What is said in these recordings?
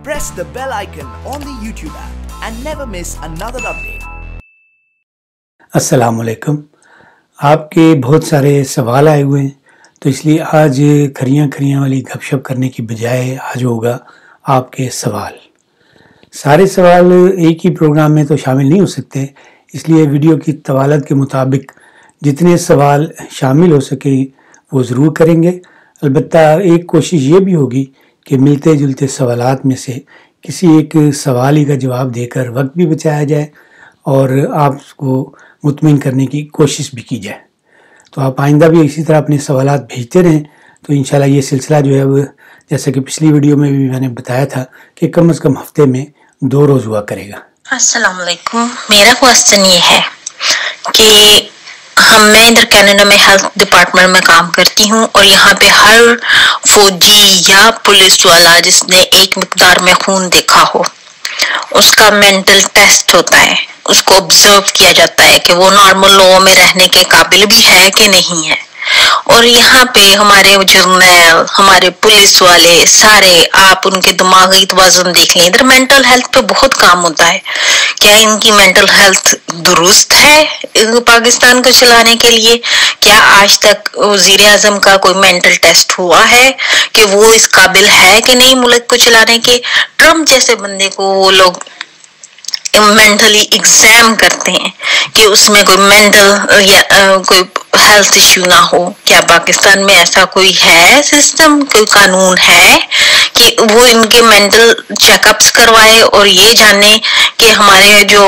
press the bell icon on the YouTube app and never miss another update. अस्सलाम वालेकुम। आपके बहुत सारे सवाल आए हुए हैं, तो इसलिए आज खरियां वाली गपशप करने की बजाय आज होगा आपके सवाल। सारे सवाल एक ही प्रोग्राम में तो शामिल नहीं हो सकते, इसलिए वीडियो की तवालत के मुताबिक जितने सवाल शामिल हो सके वो ज़रूर करेंगे। अलबत्ता एक कोशिश ये भी होगी कि मिलते जुलते सवालात में से किसी एक सवाल ही का जवाब देकर वक्त भी बचाया जाए और आपको मुतमिन करने की कोशिश भी की जाए। तो आप आइंदा भी इसी तरह अपने सवालात भेजते रहें, तो इंशाल्लाह ये सिलसिला जो है वो जैसे कि पिछली वीडियो में भी मैंने बताया था कि कम से कम हफ्ते में 2 रोज़ हुआ करेगा। अस्सलाम वालेकुम। मेरा क्वेश्चन ये है कि मैं इधर कनाडा में हेल्थ डिपार्टमेंट में काम करती हूँ और यहाँ पे हर फौजी या पुलिस वाला जिसने एक मिकदार में खून देखा हो उसका मेंटल टेस्ट होता है, उसको ऑब्जर्व किया जाता है कि वो नॉर्मल लोगों में रहने के काबिल भी है कि नहीं है। और यहाँ पे हमारे जर्नल, हमारे पुलिस वाले सारे, आप उनके दिमागी तवाज़ुन देख लें, इधर मेंटल हेल्थ पे बहुत काम होता है। क्या इनकी मेंटल हेल्थ दुरुस्त है पाकिस्तान को चलाने के लिए? क्या आज तक वज़ीर आज़म का कोई मेंटल टेस्ट हुआ है कि वो इस काबिल है कि नहीं मुल्क को चलाने के? ट्रम्प जैसे बंदे को वो लोग मेंटली एग्जाम करते हैं कि उसमें कोई मेंटल या कोई हेल्थ इश्यू ना हो। क्या पाकिस्तान में ऐसा कोई है सिस्टम, कोई कानून है कि वो इनके मेंटल चेकअप्स करवाए और ये जाने कि हमारे जो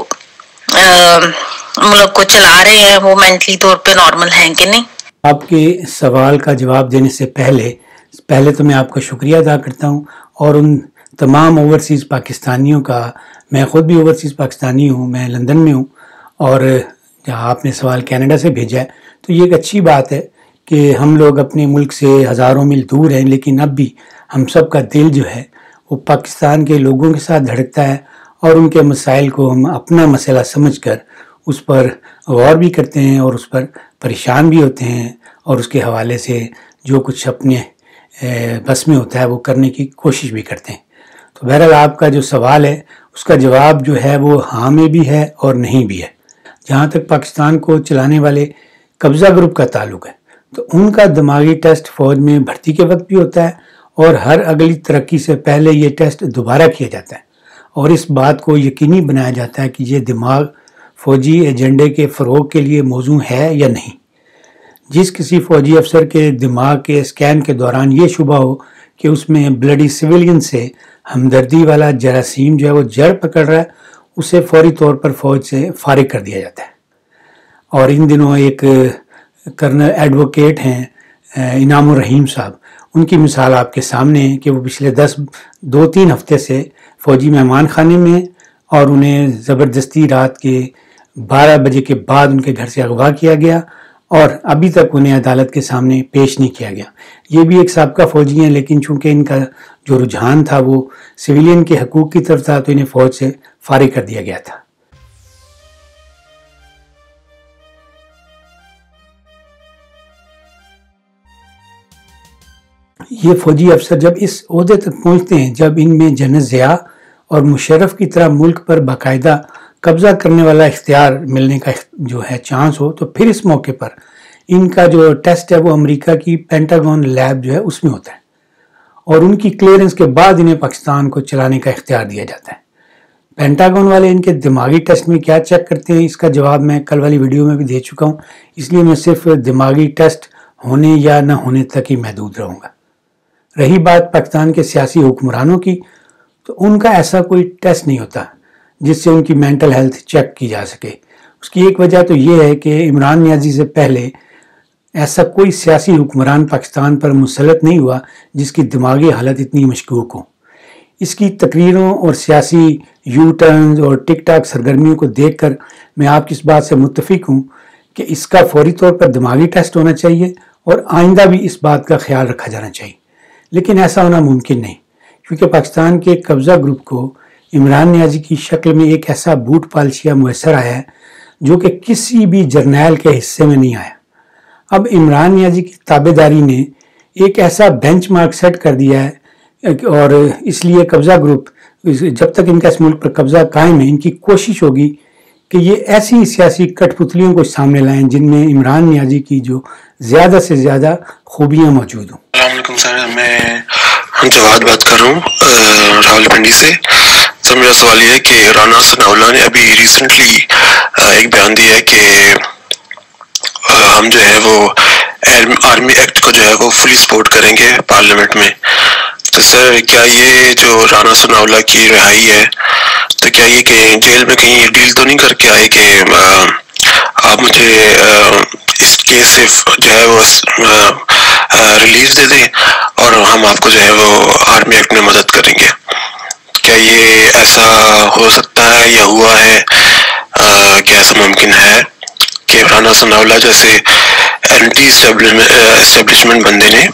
मुल्क को चला रहे हैं वो मेंटली तौर पे नॉर्मल हैं कि नहीं? आपके सवाल का जवाब देने से पहले तो मैं आपका शुक्रिया अदा करता हूँ और उन तमाम ओवरसीज़ पाकिस्तानियों का, मैं ख़ुद भी ओवरसीज़ पाकिस्तानी हूँ, मैं लंदन में हूँ और जहाँ आपने सवाल कनाडा से भेजा है, तो ये एक अच्छी बात है कि हम लोग अपने मुल्क से हज़ारों मील दूर हैं, लेकिन अब भी हम सब का दिल जो है वो पाकिस्तान के लोगों के साथ धड़कता है और उनके मसाइल को हम अपना मसला समझकर उस पर गौर भी करते हैं और उस पर परेशान भी होते हैं और उसके हवाले से जो कुछ अपने बस में होता है वो करने की कोशिश भी करते हैं। तो बहरहाल आपका जो सवाल है उसका जवाब जो है वो हाँ में भी है और नहीं भी है। जहाँ तक पाकिस्तान को चलाने वाले कब्ज़ा ग्रुप का ताल्लुक है, तो उनका दिमागी टेस्ट फ़ौज में भर्ती के वक्त भी होता है और हर अगली तरक्की से पहले ये टेस्ट दोबारा किया जाता है और इस बात को यकीनी बनाया जाता है कि ये दिमाग फ़ौजी एजेंडे के फ़रोग़ के लिए मौजू है या नहीं। जिस किसी फ़ौजी अफसर के दिमाग के स्कैन के दौरान ये शुबा हो कि उसमें ब्लडी सिविलियन से हमदर्दी वाला जरासीम जो है वो जड़ पकड़ रहा है, उसे फौरी तौर पर फ़ौज से फारिग कर दिया जाता है। और इन दिनों एक कर्नल एडवोकेट हैं इनामुर रहीम साहब, उनकी मिसाल आपके सामने है कि वो पिछले 2-3 हफ्ते से फ़ौजी मेहमान खाने में और उन्हें ज़बरदस्ती रात के 12 बजे के बाद उनके घर से अगवा किया गया और अभी तक उन्हें अदालत के सामने पेश नहीं किया गया। ये भी एक साबका फ़ौजी हैं, लेकिन चूंकि इनका जो रुझान था वो सिविलियन के हकूक़ की तरफ था, तो इन्हें फ़ौज से फारिग कर दिया गया था। ये फ़ौजी अफसर जब इस ओहदे तक पहुँचते हैं, जब इनमें जनरल ज़िया और मुशर्रफ की तरह मुल्क पर बाकायदा कब्ज़ा करने वाला इख्तियार मिलने का जो है चांस हो, तो फिर इस मौके पर इनका जो टेस्ट है वो अमेरिका की पेंटागन लैब जो है उसमें होता है और उनकी क्लियरेंस के बाद इन्हें पाकिस्तान को चलाने का इख्तियार दिया जाता है। पेंटागन वाले इनके दिमागी टेस्ट में क्या चेक करते हैं, इसका जवाब मैं कल वाली वीडियो में भी दे चुका हूँ, इसलिए मैं सिर्फ दिमागी टेस्ट होने या न होने तक ही महदूद रहूँगा। रही बात पाकिस्तान के सियासी हुक्मरानों की, तो उनका ऐसा कोई टेस्ट नहीं होता जिससे उनकी मेंटल हेल्थ चेक की जा सके। उसकी एक वजह तो ये है कि इमरान नियाज़ी से पहले ऐसा कोई सियासी हुक्मरान पाकिस्तान पर मुसल्लत नहीं हुआ जिसकी दिमागी हालत इतनी मशकूक हो। इसकी तकरीरों और सियासी यू टर्न्स और टिक टाक सरगर्मियों को देखकर मैं आपकी इस बात से मुत्तफिक हूँ कि इसका फौरी तौर पर दिमागी टेस्ट होना चाहिए और आइंदा भी इस बात का ख्याल रखा जाना चाहिए। लेकिन ऐसा होना मुमकिन नहीं, क्योंकि पाकिस्तान के कब्ज़ा ग्रुप को इमरान नियाज़ी की शक्ल में एक ऐसा बूट पालशिया मुयसर आया है जो कि किसी भी जर्नैल के हिस्से में नहीं आया। अब इमरान नियाज़ी की ताबेदारी ने एक ऐसा बेंचमार्क सेट कर दिया है اور اس لیے قبضہ گروپ جب تک ان کا اس ملک پر قبضہ قائم ہے، ان کی کوشش ہوگی کہ یہ ایسی سیاسی کٹ پتلیوں کو سامنے لائیں جن میں عمران نیازی کی جو زیادہ سے زیادہ خوبیاں موجود ہوں۔ السلام علیکم سر، میں جواد بات کر رہا ہوں راول پنڈی سے۔ سر میرا سوال یہ ہے کہ رانا ثناءاللہ نے ابھی ریسنٹلی ایک بیان دیا ہے کہ ہم جو ہے وہ آرمی ایکٹ کو جو ہے وہ فلی سپورٹ کریں گے پارلیمنٹ میں۔ تو سر کیا یہ جو رانا ثناءاللہ کی رہائی ہے، تو کیا یہ کہ جیل میں کہیں ڈیل تو نہیں کر کے آئے کہ آپ مجھے اس کیس سے جو ہے وہ ریلیز دے دیں اور ہم آپ کو جو ہے وہ آرمی ایکٹ میں مدد کریں گے؟ کیا یہ ایسا ہو سکتا ہے یا ہوا ہے؟ کیا ایسا ممکن ہے کہ رانا ثناءاللہ جیسے اینٹی اسٹیبلشمنٹ بندے نے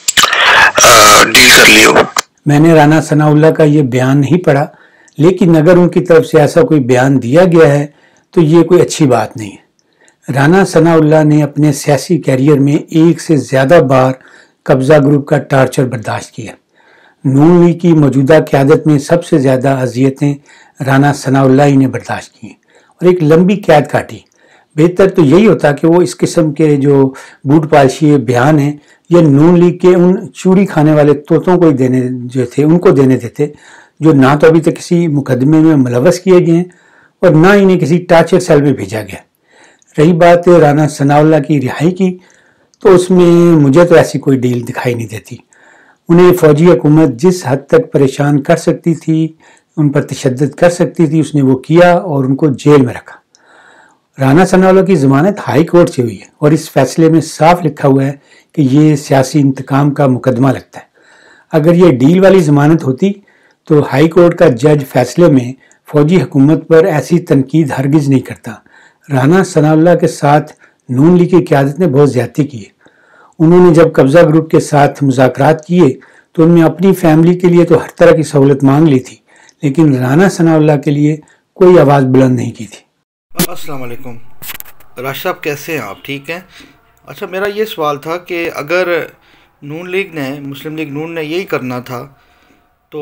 ڈیل کر لی ہو؟ میں نے رانا ثناءاللہ کا یہ بیان نہیں پڑھا، لیکن اگر ان کی طرف سے ایسا کوئی بیان دیا گیا ہے تو یہ کوئی اچھی بات نہیں ہے۔ رانا ثناءاللہ نے اپنے سیاسی کیریئر میں ایک سے زیادہ بار قبضہ گروپ کا ٹارچر برداشت کیا۔ نون لیگ کی موجودہ قیادت میں سب سے زیادہ اذیتیں رانا ثناءاللہ ہی نے برداشت کی اور ایک لمبی قید کاٹی۔ بہتر تو یہی ہوتا کہ وہ اس قسم کے جو بوٹ پالشی بیان ہیں یہ نون لیگ کے ان چوری کھانے والے طوطوں کو ہی دینے جو تھے ان کو دینے دیتے جو نہ تو ابھی تک کسی مقدمے میں ملوث کیے گئے ہیں اور نہ انہیں کسی ٹارچر سیل میں بھیجا گیا۔ رہی بات رانا ثناءاللہ کی رہائی کی، تو اس میں مجھے تو ایسی کوئی ڈیل دکھائی نہیں دیتی۔ انہیں فوجی حکومت جس حد تک پریشان کر سکتی تھی، ان پر تشدد کر سکتی تھی، اس نے وہ کیا اور ان کو جیل میں رکھا۔ رانا ثناءاللہ کی ضمانت ہائی کورٹ سے ہوئی ہے اور اس فیصلے میں صاف لکھا ہوا ہے کہ یہ سیاسی انتقام کا مقدمہ لگتا ہے۔ اگر یہ ڈیل والی ضمانت ہوتی تو ہائی کورٹ کا جج فیصلے میں فوجی حکومت پر ایسی تنقید ہرگز نہیں کرتا۔ رانا ثناءاللہ کے ساتھ نون لیگ کی قیادت نے بہت زیادتی کی ہے۔ انہوں نے جب قبضہ گروپ کے ساتھ مذاکرات کیے تو ان میں اپنی فیملی کے لیے تو ہر طرح کی سہولت مانگ لی تھی، لیکن رانا ثناءاللہ کے لیے کوئی آواز بلند نہیں کی تھی۔ السلام علیکم راشد صاحب، کیسے ہیں آپ؟ ٹھیک ہیں؟ اچھا، میرا یہ سوال تھا کہ اگر نون لیگ نے مسلم لیگ نون نے یہی کرنا تھا تو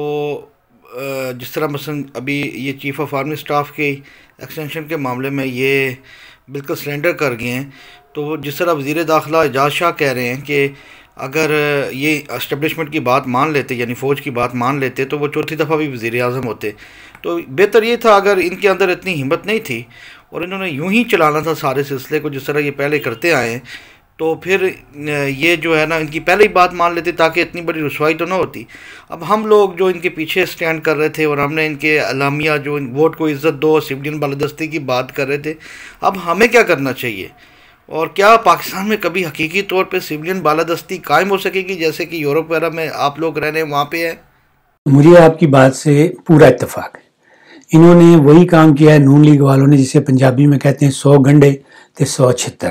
جس طرح مثلا ابھی یہ چیف آف آرمی اسٹاف کی ایکسٹینشن کے معاملے میں یہ بالکل سرنڈر کر گئے ہیں، تو جس طرح وزیر داخلہ اعجاز شاہ کہہ رہے ہیں کہ اگر یہ اسٹیبلشمنٹ کی بات مان لیتے، یعنی فوج کی بات مان لیتے، تو وہ چوتھی دفعہ بھی وزیر اعظم ہوتے۔ تو بہتر یہ تھا اگر ان کے اندر اتنی ہمت نہیں تھی اور انہوں نے یوں ہی چلانا تھا سارے سلسلے کو جس طرح یہ پہلے کرتے آئے ہیں، تو پھر یہ جو ہے نا ان کی پہلے ہی بات مان لیتے تاکہ اتنی بڑی رسوائی تو نہ ہوتی۔ اب ہم لوگ جو ان کے پیچھے سٹینڈ کر رہے تھے اور ہم نے ان کے اعلامیہ جو ووٹ کو عزت دو، سویلین بالادستی کی بات کر رہے تھے، اب ہمیں کیا کرنا چاہیے؟ اور کیا پاکستان میں کبھی حقیقی طور پہ سویلین بالادستی قائم ہو سکے گی جیسے کہ یورپ وغیرہ میں آپ لوگ رہنے وہاں پہ ہے؟ مجھے آپ کی بات سے پورا اتفاق ہے۔ انہوں نے وہی کام کیا ہے نون لیگ والوں نے، جسے پنجابی میں کہتے ہیں 100 گنڈے تے 100 چھتر۔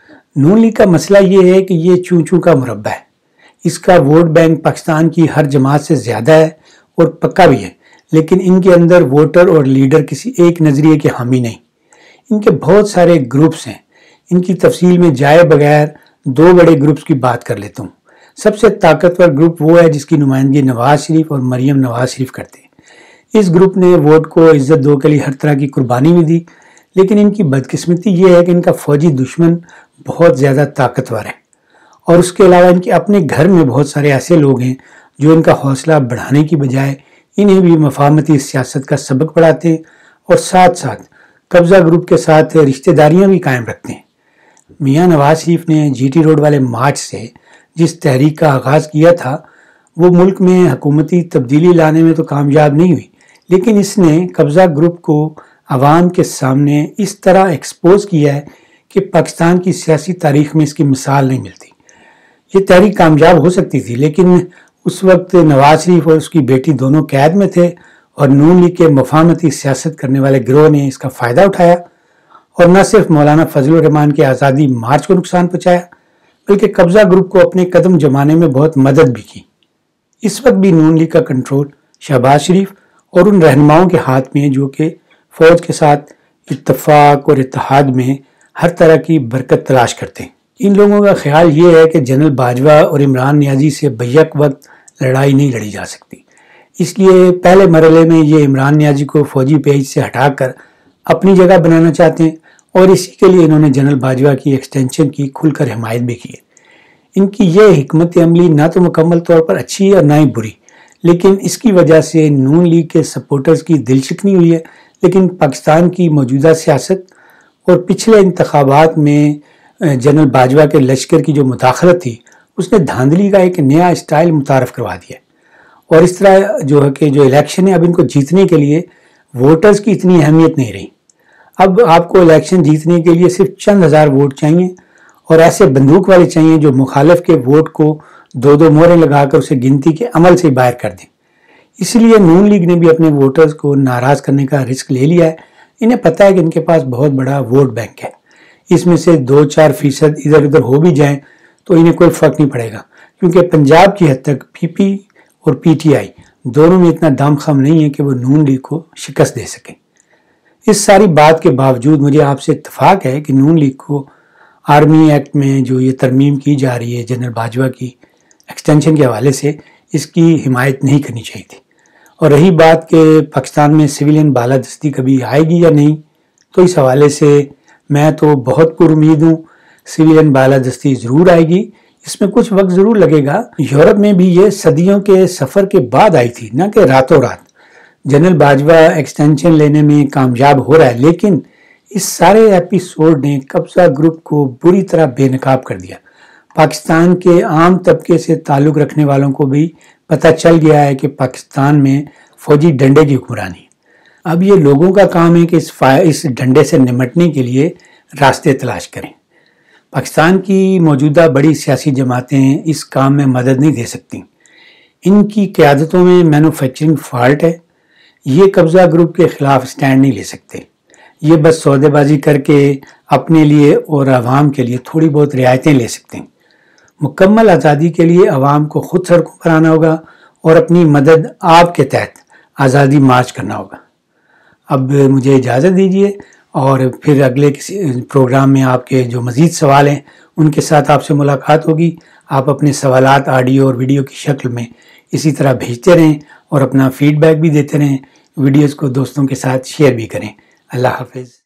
نون لیگ کا مسئلہ یہ ہے کہ یہ چوں چوں کا مربع ہے۔ اس کا ووٹ بینک پاکستان کی ہر جماعت سے زیادہ ہے اور پکا بھی ہے، لیکن ان کے اندر ووٹر اور لیڈر کسی ایک نظریے کے حامی نہیں۔ ان کے بہت سارے گروپس ہیں۔ ان کی تفصیل میں جائے بغیر 2 بڑے گروپس کی بات کر لیتا ہوں۔ سب سے طاقتور گروپ وہ ہے جس کی نمائندگی نواز شریف اور مریم نواز شریف کرتے ہیں۔ اس گروپ نے ووٹ کو عزت دو کے لیے ہر طرح کی قربانی بھی دی، لیکن ان کی بدقسمتی یہ ہے کہ ان کا فوجی دشمن بہت زیادہ طاقتور ہے، اور اس کے علاوہ ان کے اپنے گھر میں بہت سارے ایسے لوگ ہیں جو ان کا حوصلہ بڑھانے کی بجائے انہیں بھی مفاہمتی سیاست کا سبق پڑھاتے ہیں اور ساتھ ساتھ قبضہ گروپ کے ساتھ رشتہ داریاں بھی قائم رکھتے ہیں۔ میاں نواز شریف نے جی ٹی روڈ والے مارچ سے جس تحریک کا آغاز کیا تھا وہ ملک میں حکومتی تبدیلی لانے میں تو کامیاب نہیں ہوئی، لیکن اس نے قبضہ گروپ کو عوام کے سامنے اس طرح ایکسپوز کیا ہے کہ پاکستان کی سیاسی تاریخ میں اس کی مثال نہیں ملتی۔ یہ تحریک کامیاب ہو سکتی تھی، لیکن اس وقت نواز شریف اور اس کی بیٹی دونوں قید میں تھے اور نون لیگ کے مفاہمتی سیاست کرنے والے گروہ نے اس کا فائدہ اٹھایا اور نہ صرف مولانا فضل الرحمان کے آزادی مارچ کو نقصان پہنچایا بلکہ قبضہ گروپ کو اپنے قدم جمانے میں بہت مدد بھی کی۔ اس وقت بھی نون لیگ کا کنٹرول شہباز شریف اور ان رہنماؤں کے ہاتھ میں ہیں جو کہ فوج کے ساتھ اتفاق اور اتحاد میں ہر طرح کی برکت تلاش کرتے ہیں۔ ان لوگوں کا خیال یہ ہے کہ جنرل باجوہ اور عمران نیازی سے بیک وقت لڑائی نہیں لڑی جا سکتی۔ اس لیے پہلے مرحلے میں یہ عمران نیازی کو فوجی پیج سے ہٹا کر اپنی جگہ بنانا چاہتے ہیں، اور اسی کے لیے انہوں نے جنرل باجوہ کی ایکسٹینشن کی کھل کر حمایت بھی کی ہے۔ ان کی یہ حکمت عملی نہ تو مکمل طور پر اچھی ہے اور نہ ہی بری، لیکن اس کی وجہ سے نون لیگ کے سپورٹرز کی دل شکنی ہوئی ہے۔ لیکن پاکستان کی موجودہ سیاست اور پچھلے انتخابات میں جنرل باجوہ کے لشکر کی جو مداخلت تھی، اس نے دھاندلی کا ایک نیا اسٹائل متعارف کروا دیا، اور اس طرح جو ہے کہ جو الیکشن ہے اب ان کو جیتنے کے لیے ووٹرز کی اتنی اہمیت نہیں رہی۔ اب آپ کو الیکشن جیتنے کے لیے صرف چند ہزار ووٹ چاہیے، اور ایسے بندوق والے چاہیے جو مخالف کے ووٹ کو دو دو مہریں لگا کر اسے گنتی کے عمل سے باہر کر دیں۔ اس لیے نون لیگ نے بھی اپنے ووٹرز کو ناراض کرنے کا رسک لے لیا ہے۔ انہیں پتہ ہے کہ ان کے پاس بہت بڑا ووٹ بینک ہے، اس میں سے 2-4% ادھر ادھر ہو بھی جائیں تو انہیں کوئی فرق نہیں پڑے گا، کیونکہ پنجاب کی حد تک پی پی اور پی ٹی آئی دونوں میں اتنا دم خم نہیں ہے کہ وہ نون لیگ کو شکست دے سکیں۔ اس ساری بات کے باوجود مجھے آپ سے اتفاق ہے کہ نون لیگ کو آرمی ایکٹ میں جو یہ ترمیم کی جا رہی ہے جنرل باجوہ کی ایکسٹینشن کے حوالے سے، اس کی حمایت نہیں کرنی چاہیے تھی۔ اور رہی بات کہ پاکستان میں سویلین بالادستی کبھی آئے گی یا نہیں، تو اس حوالے سے میں تو بہت پر امید ہوں، سویلین بالادستی ضرور آئے گی۔ اس میں کچھ وقت ضرور لگے گا۔ یورپ میں بھی یہ صدیوں کے سفر کے بعد آئی تھی، نہ کہ راتوں رات۔ جنرل باجوہ ایکسٹینشن لینے میں کامیاب ہو رہا ہے، لیکن اس سارے ایپیسوڈ نے قبضہ گروپ کو بری طرح بے نقاب کر دیا۔ پاکستان کے عام طبقے سے تعلق رکھنے والوں کو بھی پتہ چل گیا ہے کہ پاکستان میں فوجی ڈنڈے کی حکمرانی ہے۔ اب یہ لوگوں کا کام ہے کہ اس ڈنڈے سے نمٹنے کے لیے راستے تلاش کریں۔ پاکستان کی موجودہ بڑی سیاسی جماعتیں اس کام میں مدد نہیں دے سکتی۔ ان کی قیادتوں میں مینوفیکچرنگ فالٹ ہے۔ یہ قبضہ گروپ کے خلاف سٹینڈ نہیں لے سکتے۔ یہ بس سودے بازی کر کے اپنے لیے اور عوام کے لیے تھوڑی بہت رعایتیں لے سکتے ہیں۔ مکمل آزادی کے لیے عوام کو خود سڑکوں پر آنا ہوگا اور اپنی مدد آپ کے تحت آزادی مارچ کرنا ہوگا۔ اب مجھے اجازت دیجیے، اور پھر اگلے کسی پروگرام میں آپ کے جو مزید سوال ہیں ان کے ساتھ آپ سے ملاقات ہوگی۔ آپ اپنے سوالات آڈیو اور ویڈیو کی شکل میں اسی طرح بھیجتے رہیں اور اپنا فیڈ بیک بھی دیتے رہیں۔ ویڈیوز کو دوستوں کے ساتھ شیئر بھی کریں۔ اللہ حافظ۔